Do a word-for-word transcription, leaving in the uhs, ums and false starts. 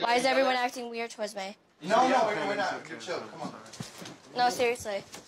Why is everyone acting weird towards me? No, no, we're, we're not. You're chill. Come on. No, seriously.